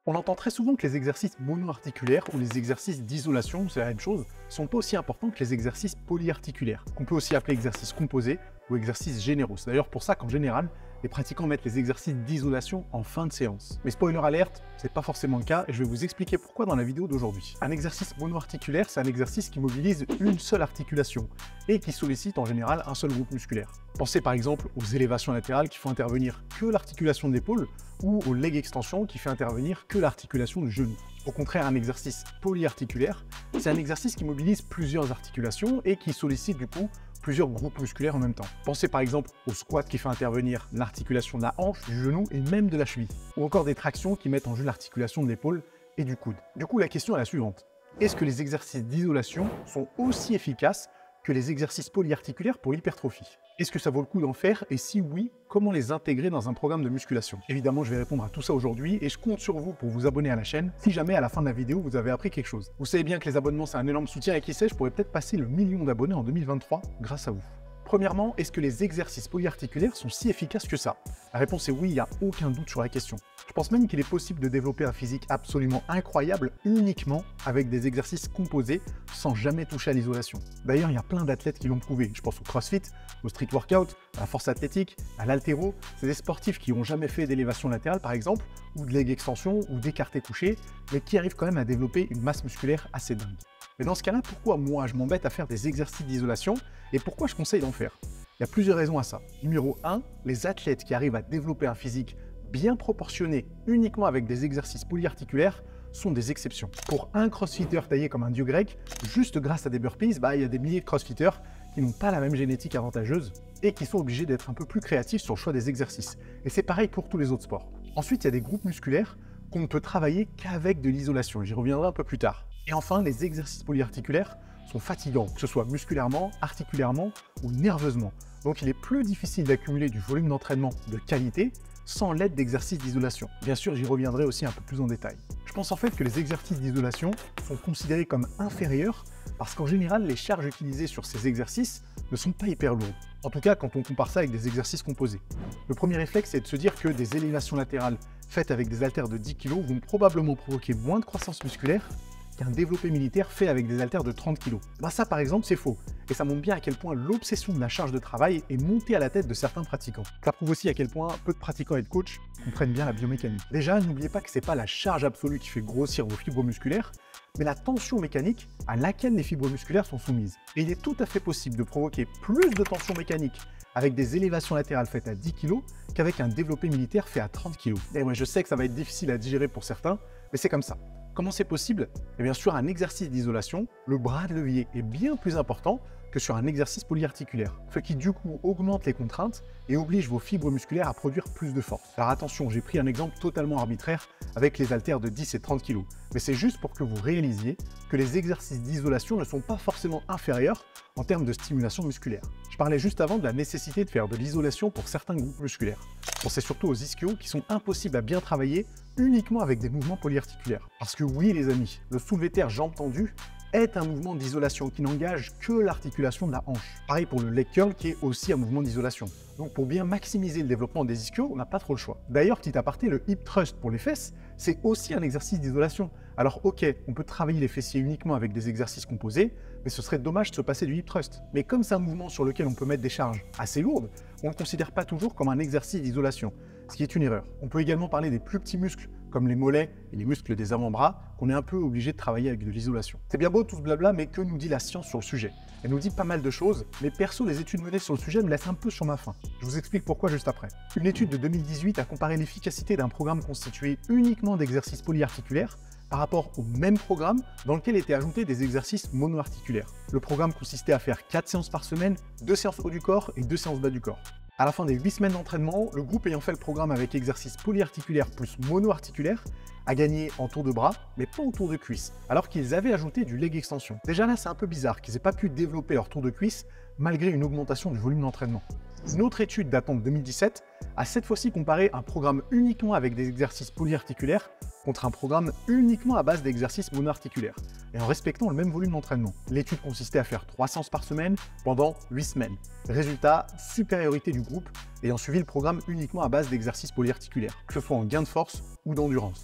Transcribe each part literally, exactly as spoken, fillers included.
On entend très souvent que les exercices monoarticulaires ou les exercices d'isolation, c'est la même chose, sont pas aussi importants que les exercices polyarticulaires, qu'on peut aussi appeler exercices composés ou exercices généraux. C'est d'ailleurs pour ça qu'en général, les pratiquants mettent les exercices d'isolation en fin de séance. Mais spoiler alerte, c'est pas forcément le cas et je vais vous expliquer pourquoi dans la vidéo d'aujourd'hui. Un exercice monoarticulaire, c'est un exercice qui mobilise une seule articulation et qui sollicite en général un seul groupe musculaire. Pensez par exemple aux élévations latérales qui font intervenir que l'articulation de l'épaule ou aux leg extensions qui fait intervenir que l'articulation du genou. Au contraire, un exercice polyarticulaire, c'est un exercice qui mobilise plusieurs articulations et qui sollicite du coup plusieurs groupes musculaires en même temps. Pensez par exemple au squat qui fait intervenir l'articulation de la hanche, du genou et même de la cheville. Ou encore des tractions qui mettent en jeu l'articulation de l'épaule et du coude. Du coup, la question est la suivante. Est-ce que les exercices d'isolation sont aussi efficaces que les exercices polyarticulaires pour l'hypertrophie? Est-ce que ça vaut le coup d'en faire? Et si oui, comment les intégrer dans un programme de musculation? Évidemment, je vais répondre à tout ça aujourd'hui et je compte sur vous pour vous abonner à la chaîne si jamais à la fin de la vidéo vous avez appris quelque chose. Vous savez bien que les abonnements c'est un énorme soutien et qui sait, je pourrais peut-être passer le million d'abonnés en deux mille vingt-trois grâce à vous. Premièrement, est-ce que les exercices polyarticulaires sont si efficaces que ça? La réponse est oui, il n'y a aucun doute sur la question. Je pense même qu'il est possible de développer un physique absolument incroyable uniquement avec des exercices composés sans jamais toucher à l'isolation. D'ailleurs, il y a plein d'athlètes qui l'ont prouvé. Je pense au crossfit, au street workout, à la force athlétique, à l'haltéro. C'est des sportifs qui n'ont jamais fait d'élévation latérale par exemple, ou de leg extension, ou d'écarté couché, mais qui arrivent quand même à développer une masse musculaire assez dingue. Mais dans ce cas-là, pourquoi moi je m'embête à faire des exercices d'isolation et pourquoi je conseille d'en faire? Il y a plusieurs raisons à ça. Numéro un, les athlètes qui arrivent à développer un physique bien proportionné uniquement avec des exercices polyarticulaires sont des exceptions. Pour un crossfitter taillé comme un dieu grec, juste grâce à des burpees, bah, il y a des milliers de crossfitters qui n'ont pas la même génétique avantageuse et qui sont obligés d'être un peu plus créatifs sur le choix des exercices. Et c'est pareil pour tous les autres sports. Ensuite, il y a des groupes musculaires qu'on ne peut travailler qu'avec de l'isolation. J'y reviendrai un peu plus tard. Et enfin, les exercices polyarticulaires sont fatigants, que ce soit musculairement, articulairement ou nerveusement. Donc il est plus difficile d'accumuler du volume d'entraînement de qualité sans l'aide d'exercices d'isolation. Bien sûr, j'y reviendrai aussi un peu plus en détail. Je pense en fait que les exercices d'isolation sont considérés comme inférieurs parce qu'en général, les charges utilisées sur ces exercices ne sont pas hyper lourdes. En tout cas, quand on compare ça avec des exercices composés. Le premier réflexe, c'est de se dire que des élévations latérales faites avec des haltères de dix kilos vont probablement provoquer moins de croissance musculaire qu'un développé militaire fait avec des haltères de trente kilos. Bah ça par exemple c'est faux, et ça montre bien à quel point l'obsession de la charge de travail est montée à la tête de certains pratiquants. Ça prouve aussi à quel point peu de pratiquants et de coachs comprennent bien la biomécanique. Déjà, n'oubliez pas que c'est pas la charge absolue qui fait grossir vos fibres musculaires, mais la tension mécanique à laquelle les fibres musculaires sont soumises. Et il est tout à fait possible de provoquer plus de tension mécanique avec des élévations latérales faites à dix kilos qu'avec un développé militaire fait à trente kilos. Et ouais, je sais que ça va être difficile à digérer pour certains, mais c'est comme ça. Comment c'est possible? Et bien sûr, un exercice d'isolation, le bras de levier est bien plus important que sur un exercice polyarticulaire, ce qui du coup augmente les contraintes et oblige vos fibres musculaires à produire plus de force. Alors attention, j'ai pris un exemple totalement arbitraire avec les haltères de dix et trente kilos, mais c'est juste pour que vous réalisiez que les exercices d'isolation ne sont pas forcément inférieurs en termes de stimulation musculaire. Je parlais juste avant de la nécessité de faire de l'isolation pour certains groupes musculaires. Pensez surtout aux ischios qui sont impossibles à bien travailler uniquement avec des mouvements polyarticulaires. Parce que oui les amis, le soulevé terre jambes tendues est un mouvement d'isolation qui n'engage que l'articulation de la hanche. Pareil pour le leg curl qui est aussi un mouvement d'isolation. Donc pour bien maximiser le développement des ischios, on n'a pas trop le choix. D'ailleurs, petit aparté, le hip thrust pour les fesses, c'est aussi un exercice d'isolation. Alors ok, on peut travailler les fessiers uniquement avec des exercices composés, mais ce serait dommage de se passer du hip thrust. Mais comme c'est un mouvement sur lequel on peut mettre des charges assez lourdes, on ne le considère pas toujours comme un exercice d'isolation, ce qui est une erreur. On peut également parler des plus petits muscles, comme les mollets et les muscles des avant-bras, qu'on est un peu obligé de travailler avec de l'isolation. C'est bien beau tout ce blabla, mais que nous dit la science sur le sujet? Elle nous dit pas mal de choses, mais perso, les études menées sur le sujet me laissent un peu sur ma faim. Je vous explique pourquoi juste après. Une étude de deux mille dix-huit a comparé l'efficacité d'un programme constitué uniquement d'exercices polyarticulaires par rapport au même programme dans lequel étaient ajoutés des exercices monoarticulaires. Le programme consistait à faire quatre séances par semaine, deux séances haut du corps et deux séances bas du corps. À la fin des huit semaines d'entraînement, le groupe ayant fait le programme avec exercices polyarticulaires plus monoarticulaires a gagné en tour de bras, mais pas en tour de cuisse, alors qu'ils avaient ajouté du leg extension. Déjà là, c'est un peu bizarre qu'ils n'aient pas pu développer leur tour de cuisse malgré une augmentation du volume d'entraînement. Une autre étude datant de deux mille dix-sept a cette fois-ci comparé un programme uniquement avec des exercices polyarticulaires contre un programme uniquement à base d'exercices monoarticulaires, et en respectant le même volume d'entraînement. L'étude consistait à faire trois séances par semaine pendant huit semaines. Résultat, supériorité du groupe ayant suivi le programme uniquement à base d'exercices polyarticulaires, que ce soit en gain de force ou d'endurance.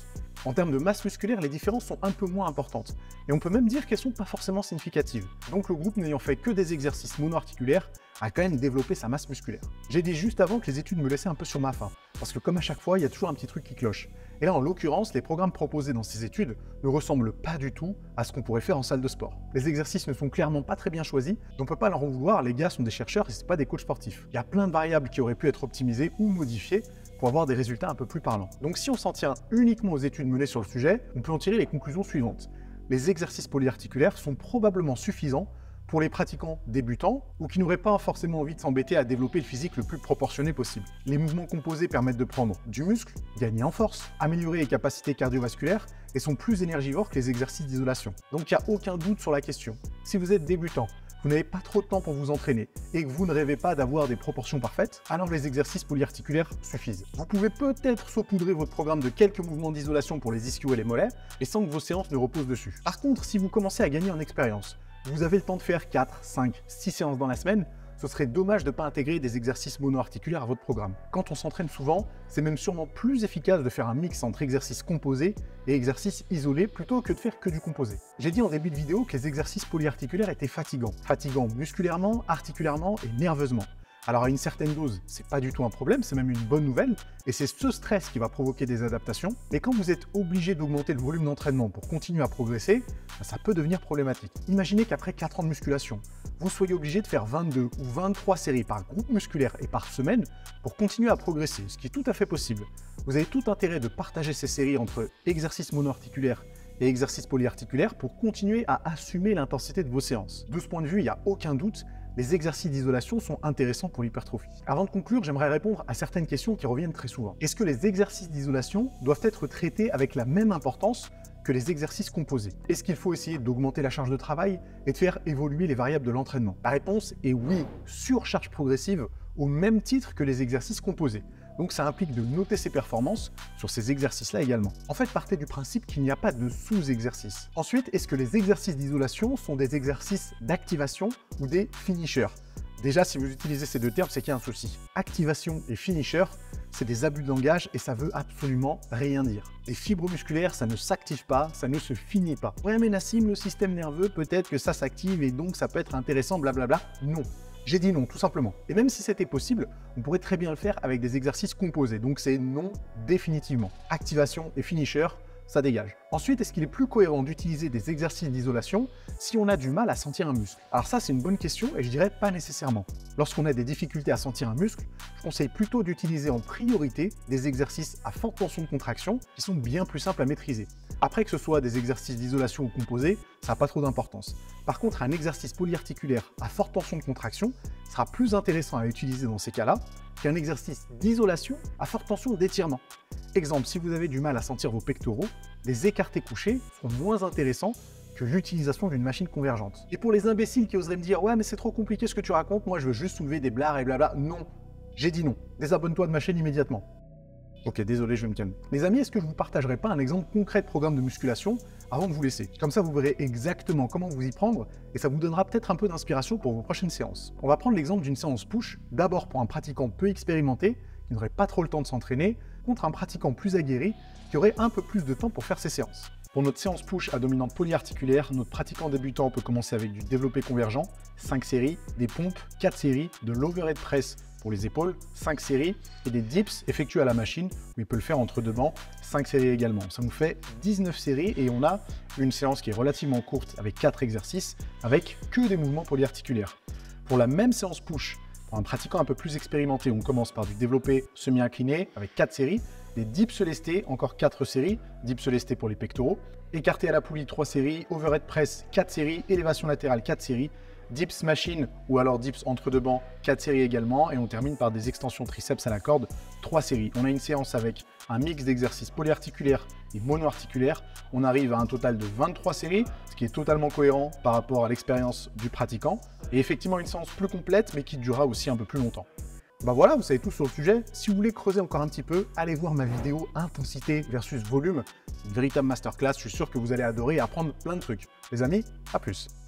En termes de masse musculaire, les différences sont un peu moins importantes. Et on peut même dire qu'elles sont pas forcément significatives. Donc le groupe n'ayant fait que des exercices monoarticulaires a quand même développé sa masse musculaire. J'ai dit juste avant que les études me laissaient un peu sur ma faim, parce que comme à chaque fois, il y a toujours un petit truc qui cloche. Et là, en l'occurrence, les programmes proposés dans ces études ne ressemblent pas du tout à ce qu'on pourrait faire en salle de sport. Les exercices ne sont clairement pas très bien choisis, donc on peut pas leur en vouloir, les gars sont des chercheurs et c'est pas des coachs sportifs. Il y a plein de variables qui auraient pu être optimisées ou modifiées pour avoir des résultats un peu plus parlants. Donc si on s'en tient uniquement aux études menées sur le sujet, on peut en tirer les conclusions suivantes. Les exercices polyarticulaires sont probablement suffisants pour les pratiquants débutants ou qui n'auraient pas forcément envie de s'embêter à développer le physique le plus proportionné possible. Les mouvements composés permettent de prendre du muscle, gagner en force, améliorer les capacités cardiovasculaires et sont plus énergivores que les exercices d'isolation. Donc il n'y a aucun doute sur la question. Si vous êtes débutant, vous n'avez pas trop de temps pour vous entraîner et que vous ne rêvez pas d'avoir des proportions parfaites, alors les exercices polyarticulaires suffisent. Vous pouvez peut-être saupoudrer votre programme de quelques mouvements d'isolation pour les ischios et les mollets et sans que vos séances ne reposent dessus. Par contre, si vous commencez à gagner en expérience, vous avez le temps de faire quatre, cinq, six séances dans la semaine, ce serait dommage de ne pas intégrer des exercices monoarticulaires à votre programme. Quand on s'entraîne souvent, c'est même sûrement plus efficace de faire un mix entre exercices composés et exercices isolés plutôt que de faire que du composé. J'ai dit en début de vidéo que les exercices polyarticulaires étaient fatigants. Fatigants musculairement, articulairement et nerveusement. Alors à une certaine dose, c'est pas du tout un problème, c'est même une bonne nouvelle, et c'est ce stress qui va provoquer des adaptations. Mais quand vous êtes obligé d'augmenter le volume d'entraînement pour continuer à progresser, ça peut devenir problématique. Imaginez qu'après quatre ans de musculation, vous soyez obligé de faire vingt-deux ou vingt-trois séries par groupe musculaire et par semaine pour continuer à progresser, ce qui est tout à fait possible. Vous avez tout intérêt de partager ces séries entre exercices monoarticulaires et exercices polyarticulaires pour continuer à assumer l'intensité de vos séances. De ce point de vue, il n'y a aucun doute, les exercices d'isolation sont intéressants pour l'hypertrophie. Avant de conclure, j'aimerais répondre à certaines questions qui reviennent très souvent. Est-ce que les exercices d'isolation doivent être traités avec la même importance que les exercices composés? Est-ce qu'il faut essayer d'augmenter la charge de travail et de faire évoluer les variables de l'entraînement? La réponse est oui, surcharge progressive au même titre que les exercices composés. Donc ça implique de noter ses performances sur ces exercices-là également. En fait, partez du principe qu'il n'y a pas de sous-exercices. Ensuite, est-ce que les exercices d'isolation sont des exercices d'activation ou des finishers? Déjà, si vous utilisez ces deux termes, c'est qu'il y a un souci. Activation et finisher, c'est des abus de langage et ça veut absolument rien dire. Les fibres musculaires, ça ne s'active pas, ça ne se finit pas. Ouais, mais Nassim, le système nerveux, peut-être que ça s'active et donc ça peut être intéressant, blablabla. Non. J'ai dit non, tout simplement. Et même si c'était possible, on pourrait très bien le faire avec des exercices composés. Donc c'est non définitivement. Activation et finisher, ça dégage. Ensuite, est-ce qu'il est plus cohérent d'utiliser des exercices d'isolation si on a du mal à sentir un muscle? Alors ça, c'est une bonne question et je dirais pas nécessairement. Lorsqu'on a des difficultés à sentir un muscle, je conseille plutôt d'utiliser en priorité des exercices à forte tension de contraction qui sont bien plus simples à maîtriser. Après, que ce soit des exercices d'isolation ou composés, ça n'a pas trop d'importance. Par contre, un exercice polyarticulaire à forte tension de contraction sera plus intéressant à utiliser dans ces cas-là qu'un exercice d'isolation à forte tension d'étirement. Exemple, si vous avez du mal à sentir vos pectoraux, les écartés couchés sont moins intéressants que l'utilisation d'une machine convergente. Et pour les imbéciles qui oseraient me dire « Ouais, mais c'est trop compliqué ce que tu racontes, moi je veux juste soulever des blares et blabla », non, j'ai dit non. Désabonne-toi de ma chaîne immédiatement. Ok, désolé, je vais me calmer. Les amis, est-ce que je vous partagerai pas un exemple concret de programme de musculation avant de vous laisser? Comme ça, vous verrez exactement comment vous y prendre et ça vous donnera peut-être un peu d'inspiration pour vos prochaines séances. On va prendre l'exemple d'une séance push, d'abord pour un pratiquant peu expérimenté, qui n'aurait pas trop le temps de s'entraîner, contre un pratiquant plus aguerri, qui aurait un peu plus de temps pour faire ses séances. Pour notre séance push à dominante polyarticulaire, notre pratiquant débutant peut commencer avec du développé convergent, cinq séries, des pompes, quatre séries, de l'overhead press pour les épaules, cinq séries, et des dips effectués à la machine, où il peut le faire entre deux bancs, cinq séries également. Ça nous fait dix-neuf séries et on a une séance qui est relativement courte avec quatre exercices, avec que des mouvements polyarticulaires. Pour la même séance push, pour un pratiquant un peu plus expérimenté, on commence par du développé semi-incliné avec quatre séries, des dips lestés, encore quatre séries, dips lestés pour les pectoraux, écarté à la poulie trois séries, overhead press quatre séries, élévation latérale quatre séries, dips machine ou alors dips entre deux bancs, quatre séries également, et on termine par des extensions triceps à la corde, trois séries. On a une séance avec un mix d'exercices polyarticulaires et monoarticulaires. On arrive à un total de vingt-trois séries, ce qui est totalement cohérent par rapport à l'expérience du pratiquant, et effectivement une séance plus complète mais qui durera aussi un peu plus longtemps. Bah voilà, vous savez tout sur le sujet. Si vous voulez creuser encore un petit peu, allez voir ma vidéo intensité versus volume. C'est une véritable masterclass, je suis sûr que vous allez adorer et apprendre plein de trucs. Les amis, à plus.